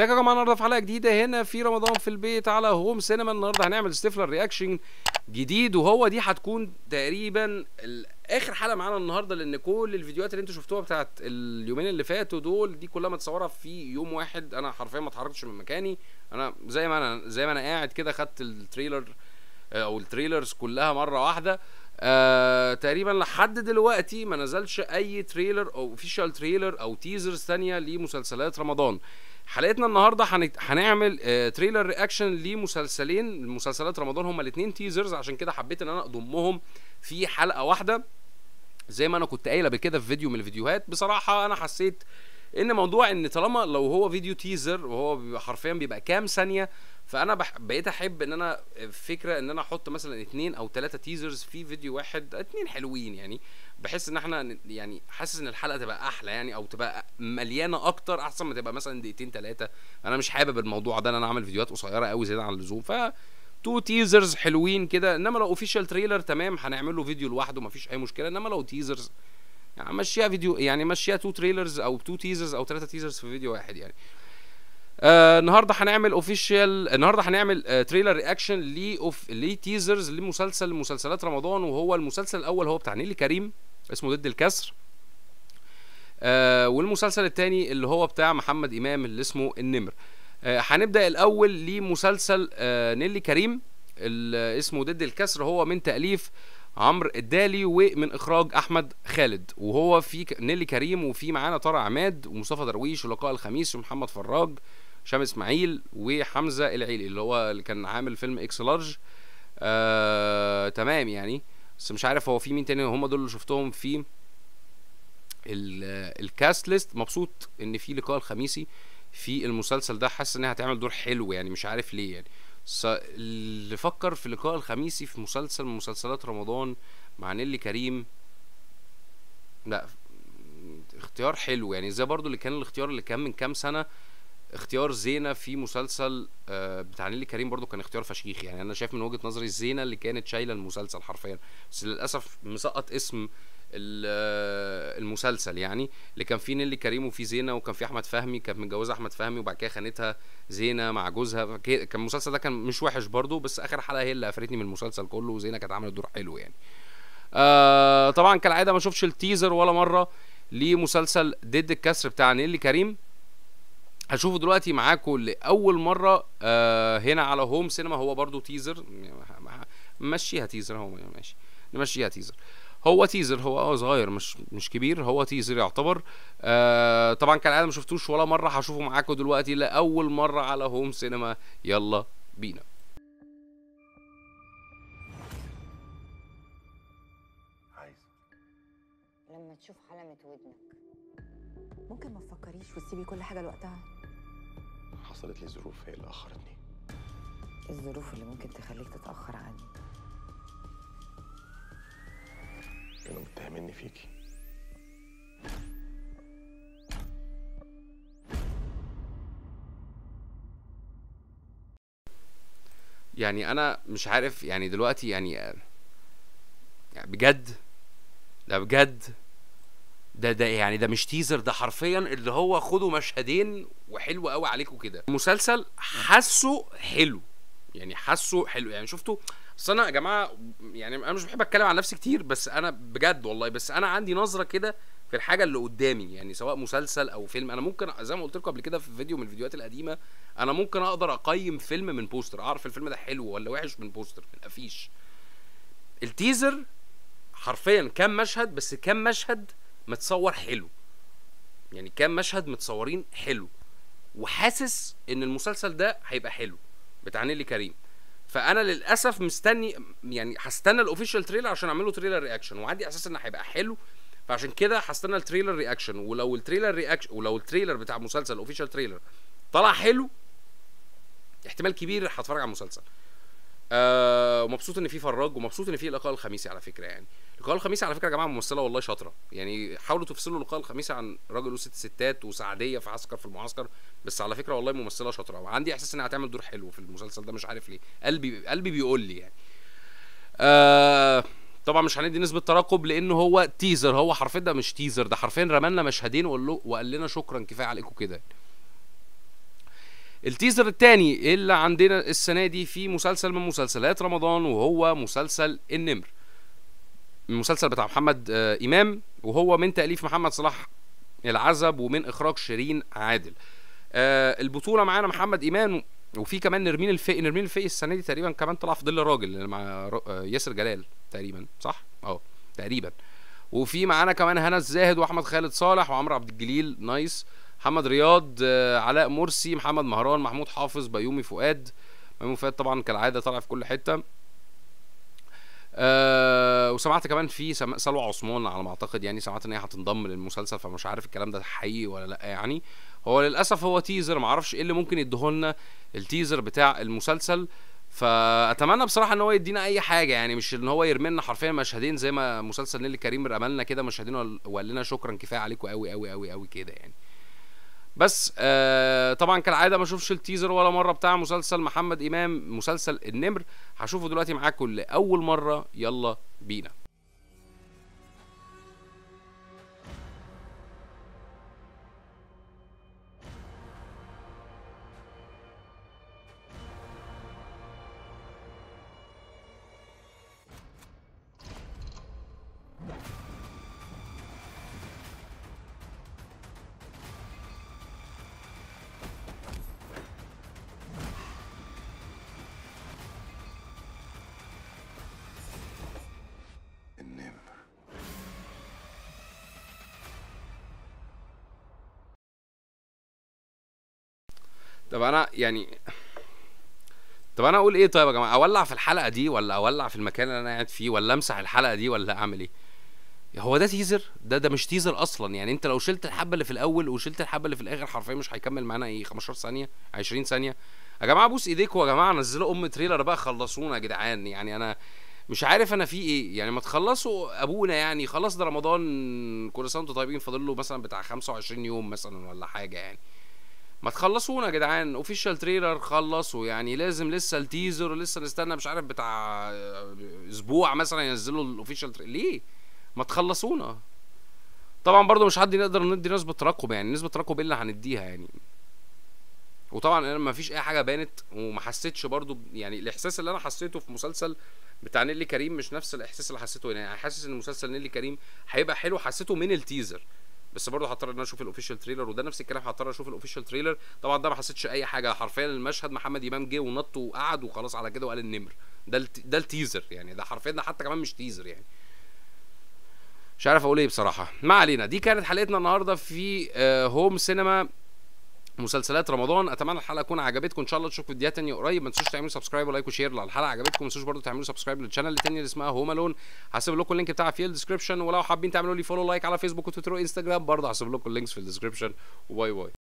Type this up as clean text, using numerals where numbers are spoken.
ازيكم يا جماعه؟ النهارده في حلقه جديده هنا في رمضان في البيت على هوم سينما. النهارده هنعمل ستيفلر رياكشن جديد، وهو دي هتكون تقريبا اخر حلقه معانا النهارده، لان كل الفيديوهات اللي انتوا شفتوها بتاعت اليومين اللي فاتوا دول دي كلها متصوره في يوم واحد. انا حرفيا ما اتحركتش من مكاني، انا زي ما انا قاعد كده خدت التريلر او التريلرز كلها مره واحده. تقريبا لحد دلوقتي ما نزلش اي تريلر او اوفيشال تريلر او تيزرز ثانيه لمسلسلات رمضان. حلقتنا النهارده هنعمل تريلر رياكشن لمسلسلين مسلسلات رمضان، هما الاثنين تيزرز، عشان كده حبيت ان انا اضمهم في حلقه واحده زي ما انا كنت قايل قبل كده في فيديو من الفيديوهات. بصراحه انا حسيت ان موضوع ان طالما لو هو فيديو تيزر وهو بيبقى حرفيا بيبقى كام ثانيه، فانا بقيت احب ان انا فكره ان انا احط مثلا 2 أو 3 تيزرز في فيديو واحد، 2 حلوين يعني، بحس ان احنا يعني حاسس ان الحلقه تبقى احلى يعني، او تبقى مليانه اكتر احسن ما تبقى مثلا 2 3 دقيقة. انا مش حابب الموضوع ده ان انا اعمل فيديوهات قصيره قوي زياده عن اللزوم، ف 2 تيزرز حلوين كده. انما لو اوفيشال تريلر تمام هنعمل له فيديو لوحده مفيش اي مشكله، انما لو تيزرز يعني مشيها فيديو، يعني مشيها 2 تريلرز او 2 تيزرز او 3 تيزرز في فيديو واحد يعني. النهارده هنعمل النهارده هنعمل تريلر رياكشن لتيزرز لمسلسلات رمضان، وهو المسلسل الاول هو بتاع نيلي كريم اسمه ضد الكسر، والمسلسل الثاني اللي هو بتاع محمد امام اللي اسمه النمر. هنبدا الاول لمسلسل نيلي كريم اللي اسمه ضد الكسر، هو من تاليف عمرو الدالي ومن اخراج احمد خالد، وهو في نيلي كريم وفي معانا طارق عماد ومصطفى درويش ولقاء الخميس ومحمد فراج هشام اسماعيل وحمزه العيلي اللي كان عامل فيلم اكس لارج. تمام يعني، بس مش عارف هو في مين تاني. هم دول اللي شفتهم في الكاست ليست. مبسوط ان في لقاء الخميسي في المسلسل ده، حاسس انها هتعمل دور حلو يعني، مش عارف ليه يعني. اللي فكر في لقاء الخميسي في مسلسل من مسلسلات رمضان مع نيلي كريم، لا اختيار حلو يعني، زي برضو الاختيار اللي كان من كام سنة اختيار زينة في مسلسل بتاع نيلي كريم، برضو كان اختيار فشيخ يعني. انا شايف من وجهة نظري زينة اللي كانت شايلة المسلسل حرفيا، بس للأسف مسقط اسم المسلسل يعني، اللي كان فيه نيلي كريم وفيه زينة، وكان فيه احمد فهمي، كانت متجوزة احمد فهمي وبعد كده خانتها زينة مع جوزها. كان المسلسل ده كان مش وحش برضو، بس اخر حلقة هي اللي قفلتني من المسلسل كله، وزينة كانت عملت دور حلو يعني. طبعا كالعادة ما شفتش التيزر ولا مرة لمسلسل ضد الكسر بتاع نيلي كريم، هشوفه دلوقتي معاكم لاول مره هنا على هوم سينما. هو برضو تيزر، مشيها تيزر، هو ماشي نمشيها تيزر. هو تيزر، هو صغير مش كبير، هو تيزر يعتبر. طبعا كالعاده ما شفتوش ولا مره، هشوفه معاكم دلوقتي لاول مره على هوم سينما. يلا بينا. لما تشوف علامة ودنك ممكن ما تفكريش وتسيبي كل حاجة لوقتها؟ حصلت لي ظروف هي اللي أخرتني. الظروف اللي ممكن تخليك تتأخر عني كانوا متهميني فيكي. يعني انا مش عارف يعني دلوقتي يعني بجد، ده بجد ده يعني ده مش تيزر، ده حرفيا اللي هو خدوا مشهدين وحلو قوي عليكم كده. المسلسل حاسه حلو يعني، حاسه حلو يعني. شفتوا؟ اصل انا يا جماعه يعني انا مش بحب اتكلم عن نفسي كتير، بس انا بجد والله، بس انا عندي نظره كده في الحاجه اللي قدامي يعني، سواء مسلسل او فيلم. انا ممكن زي ما قلت لكم قبل كده في فيديو من الفيديوهات القديمه، انا ممكن اقدر اقيم فيلم من بوستر، اعرف الفيلم ده حلو ولا وحش من بوستر، من افيش. التيزر حرفيا كام مشهد، بس كام مشهد متصور حلو يعني، كام مشهد متصورين حلو، وحاسس ان المسلسل ده هيبقى حلو بتاع نيلي كريم. فانا للاسف مستني يعني، هستنى الاوفيشال تريلر عشان اعمل له تريلر رياكشن، وعندي اساس ان هيبقى حلو، فعشان كده هستنى التريلر رياكشن. ولو التريلر بتاع مسلسل الاوفيشال تريلر طلع حلو، احتمال كبير هتفرج على المسلسل. ومبسوط ان في فراج، ومبسوط ان في لقاء الخميسي على فكره يعني. لقاء الخميسي على فكره يا جماعه ممثله والله شاطره يعني، حاولوا تفصلوا لقاء الخميسي عن راجل وست ستات وسعديه في عسكر في المعسكر، بس على فكره والله ممثله شاطره، وعندي احساس انها هتعمل دور حلو في المسلسل ده، مش عارف ليه، قلبي بيقول لي يعني. طبعا مش هندي نسبه ترقب لانه هو تيزر، هو حرفيا ده مش تيزر، ده حرفيا رمالنا مشهدين وقال لنا شكرا كفايه عليكم كده. التيزر التاني اللي عندنا السنه دي في مسلسل من مسلسلات رمضان، وهو مسلسل النمر، المسلسل بتاع محمد امام، وهو من تاليف محمد صلاح العزب ومن اخراج شيرين عادل. البطوله معانا محمد امام، وفي كمان نرمين الفقي. نرمين الفقي السنه دي تقريبا كمان طلع في ظل الراجل مع ياسر جلال تقريبا، صح؟ تقريبا. وفي معانا كمان هنا الزاهد واحمد خالد صالح وعمرو عبد الجليل، نايس. محمد رياض، علاء مرسي، محمد مهران، محمود حافظ، بيومي فؤاد. بيومي فؤاد طبعا كالعاده طالع في كل حته. وسمعت كمان في سلوى عثمان على ما اعتقد، يعني سمعت ان هي هتنضم للمسلسل، فمش عارف الكلام ده حقيقي ولا لا. يعني هو للاسف هو تيزر، معرفش ايه اللي ممكن يديهولنا التيزر بتاع المسلسل، فاتمنى بصراحه ان هو يدينا اي حاجه، يعني مش ان هو يرمي لنا حرفيا مشهدين زي ما مسلسل نيللي كريم رملنا كده مشهدين وقال لنا شكرا كفايه عليكم قوي قوي قوي قوي كده يعني. بس طبعا كالعاده ما اشوفش التيزر ولا مره بتاع مسلسل محمد امام، مسلسل النمر. هشوفه دلوقتي معاكم لاول مره، يلا بينا. طب انا اقول ايه؟ طيب يا جماعه، اولع في الحلقه دي ولا اولع في المكان اللي انا قاعد فيه ولا امسح الحلقه دي ولا اعمل ايه؟ هو ده تيزر؟ ده مش تيزر اصلا. يعني انت لو شلت الحبه اللي في الاول وشلت الحبه اللي في الاخر حرفيا مش هيكمل معانا ايه 15 ثانيه 20 ثانيه. يا جماعه بوس ايديكم يا جماعه، نزلوا تريلر بقى، خلصونا يا جدعان. يعني انا مش عارف انا في ايه، يعني ما تخلصوا ابونا يعني. خلاص ده رمضان، كل سنه وانتم طيبين، فاضل له مثلا بتاع 25 يوم مثلا ولا حاجه يعني. ما تخلصونا يا جدعان، اوفيشال تريلر خلصوا يعني. لازم لسه التيزر لسه نستنى مش عارف بتاع اسبوع مثلا ينزلوا الاوفيشال تريلر؟ ليه؟ ما تخلصونا. طبعا برضو مش حد نقدر ندي نسبة ترقب، يعني نسبة ترقب ايه اللي هنديها يعني. وطبعا انا ما فيش اي حاجة بانت وما حسيتش برضو، يعني الاحساس اللي انا حسيته في مسلسل بتاع نيللي كريم مش نفس الاحساس اللي حسيته هنا. يعني حاسس ان مسلسل نيللي كريم هيبقى حلو، حسيته من التيزر، بس برضه هضطر ان انا اشوف الاوفيشال تريلر، وده نفس الكلام هضطر اشوف الاوفيشال تريلر. طبعا ده ما حسيتش اي حاجه حرفيا. المشهد محمد امام جه ونط وقعد وخلاص على كده وقال النمر، ده التيزر يعني. ده حرفيا ده حتى كمان مش تيزر يعني. مش عارف اقول ايه بصراحه. ما علينا، دي كانت حلقتنا النهارده في هوم سينما مسلسلات رمضان. اتمنى الحلقه تكون عجبتكم، ان شاء الله تشوفوا فيديوهات تانية قريب. ما تنسوش تعملوا سبسكرايب ولايك وشير لو الحلقه عجبتكم. ما تنسوش برضو تعملوا سبسكرايب للشانل التانية اللي اسمها هوم الون، هسيب لكم اللينك بتاعها في الديسكربشن. ولو حابين تعملوا لي فولو لايك على فيسبوك وتويتر وانستجرام برضه هسيب لكم اللينكس في الديسكربشن. وباي باي.